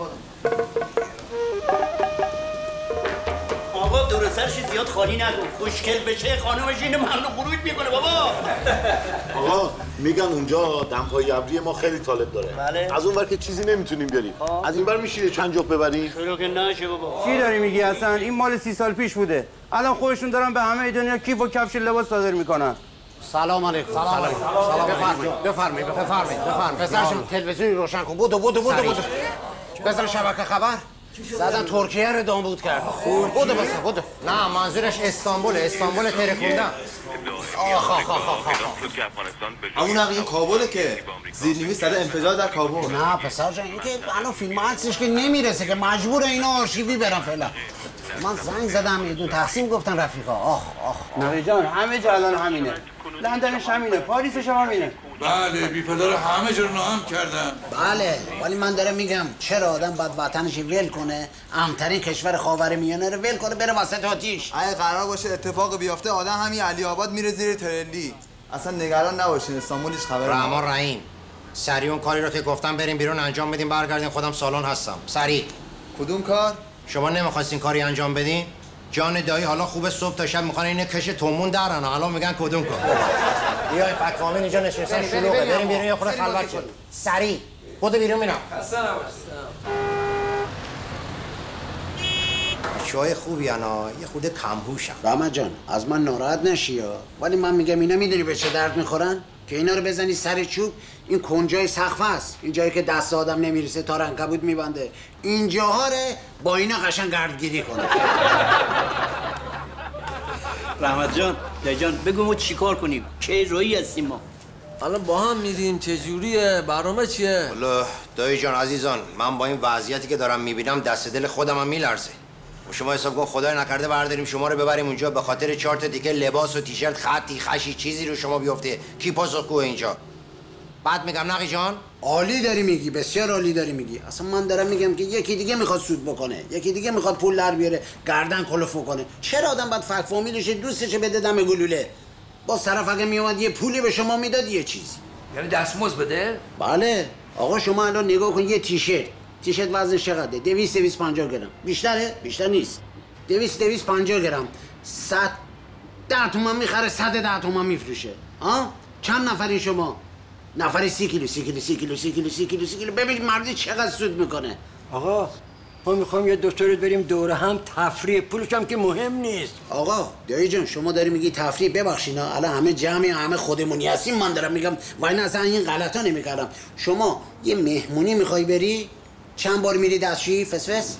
آقا دور سرش زیاد خالی نکن. خوشگل بشه خانمش اینو ممنوع خروج میکنه بابا. آقا میگن اونجا دمپایی ابری ما خیلی طالب داره. بله. از اون ور که چیزی نمیتونیم بیاریم. از این ور میشه چند جفت ببریم؟ چرا که نشه بابا. چی داری میگی اصلا؟ این مال 30 سال پیش بوده. الان خودشون دارن به همه دنیا کیف و کفش لباس صادر میکنن. سلام علیکم. سلام علیکم. بفرمایید. پسرشون تلویزیون روشن کن. بودو. بزن شبکه خبر. زدن ترکیه رو دانبود کرد. بودو. نه منظورش استانبول ترکوندن. همون این کابله که زیرنویس سر انفجار در کابل. نه پسر جان این که الان فیلم عکسش که نمیرسه که مجبور اینا آرشیوی برن فعلا. من زنگ زدم یه دو تقسیم گفتن رفیقا. آخ نقی جان همه جا الان همینه. لندنش همینه، پاریسش هم همینه. بله بی پدر همه جا رو ناهم کردم. بله ولی من دارم میگم چرا آدم باید وطنش ول کنه، امترین کشور خاورمیانه رو ول کنه بره وسط آتیش. اگه قرار باشه اتفاق بیفته آدم همین علی آباد میره زیر ترلی. اصلا نگران نباشین استانبول هیچ خبری. رحمان رحیم سریع اون کاری رو که گفتم بریم بیرون انجام بدیم برگردیم. خودم سالن هستم. سریع. کدوم کار؟ شما نمیخواستین کاری انجام بدین؟ جان دایی حالا خوبه صبح تا شب میخوان اینه کش تومون درن. حالا میگن کدوم کار؟ بیای فکفامین اینجا نشستن شلوغه. بریم بیرون یه خورده خلوت شد. سریع. بودو بیرون میرم. چای خوبی انا یه خورده کمهوشم. رحمت جان از من ناراحت نشی ها. ولی من میگم اینا میدونی به چه درد میخورن؟ که اینا رو بزنی سر چوب. این کنجای سقف است. این جایی که دست آدم نمیرسه تا عنکبوت میبنده. اینجاها رو با اینا قشنگ گردگیری کنه. رحمت جان بگو ما چیکار کنیم؟ چه رویی هستیم ما؟ الان با هم میریم چجوریه؟ برنامه چیه؟ والا دایی جان عزیزان من با این وضعیتی که دارم میبینم دست دل خودم هم میلرزه. شما حساب کن خدای نکرده برداریم شما رو ببریم اونجا به خاطر 4 تا دیگه لباس و تیشرت خطی خشی چیزی رو شما بیفته. کی پاسخگوه اینجا؟ بعد میگم نقی جان عالی داری میگی، بسیار عالی داری میگی. اصلا من دارم میگم که یکی دیگه میخواد سود بکنه، یکی دیگه میخواد پول در بیاره گردن کلفو کنه. چرا آدم باید فک فامیلش دوستش بده دم گلوله؟ باز طرف اگه میومد یه پولی به شما میداد یه چیزی. یعنی دستمزد بده؟ بله. آقا شما الان نگاه کن یه تیشرت وزنش چقدره؟ 250 گرم. بیشتره؟ بیشتر نیست. 250 گرم. 110 تومن میخره، 110 تومن میفروشه. ها؟ چند نفرین شما؟ نفری 30 کیلو. ببین مردی چقدر سود میکنه. آقا ما میخوایم یه دکتر بریم دوره هم تفریح، پولش هم که مهم نیست. آقا دایی جان شما داری میگی تفریح، ببخشینا الان همه جمعی همه خودمونی هستیم. من دارم میگم وای نه اصلا این غلطا نمیکردم. شما یه مهمونی میخوای بری چند بار میری دستشویی فسفس؟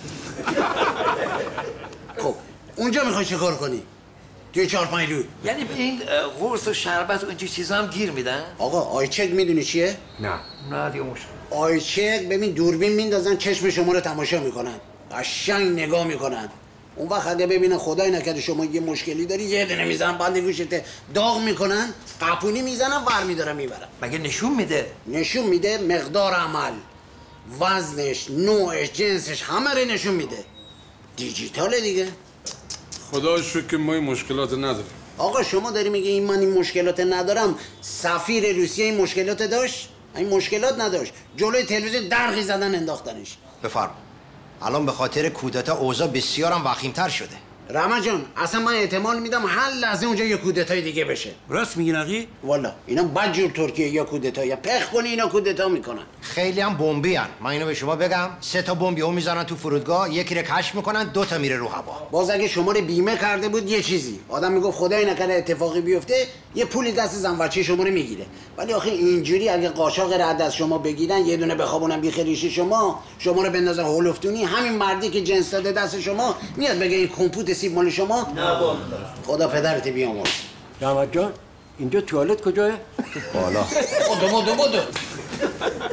خب اونجا میخوای چه کار کنی؟ توی 4-5 روز. یعنی به این قرص و شربت و اینجور چیزا هم گیر میدن؟ آقا آیچک میدونی چیه؟ نه دیگه مشکل. آیچک ببین دوربین میندازن چشم شما رو تماشا میکنن، قشنگ نگاه میکنن. اون وقت اگه ببینن خدای نکرده شما یه مشکلی داری یه دونه میزنن بند گوشت داغ میکنن، قپونی میزنن ور میدارن میبرن. مگه نشون میده؟ نشون میده، مقدار عمل، وزنش، نوعش، جنسش همه رو نشون میده. دیجیتاله دیگه. خدا شکر که ما این مشکلات نداریم. آقا شما داری میگه این من این مشکلات ندارم. سفیر روسیه این مشکلات داشت؟ این مشکلات نداشت. جلوی تلویزیون درغی زدن انداختنش. بفرم. الان به خاطر کودتا اوضاع بسیارم وخیم‌تر شده. رحمت جان اصلا من احتمال میدم هر لحظه اونجا یه کودتای دیگه بشه. راست میگی نقی؟ والا اینا بدجور ترکیه یا کودتا یا پخ کنی اینا کودتا میکنن. خیلی هم بمبی ان. من اینو به شما بگم 3 تا بمب یهو میزنن تو فرودگاه، یکی رو کشف میکنن، 2 تا میره رو هوا. باز اگه شما رو بیمه کرده بود یه چیزی آدم میگفت خدای نکنه اتفاقی بیفته یه پولی دست زن بچه شما رو میگیره. ولی آخه اینجوری اگه قاچاق رد از شما بگیرن یه دونه بخوابونن بیخریشی شما رو بندازن هولفتونی، همین مردی که جنس داده دست شما میاد بگه این کمپوت سیب مال شما. نه خدا پدرت بیامرز. رحمت جان اینجا توالت کجاه؟ بالا. بدو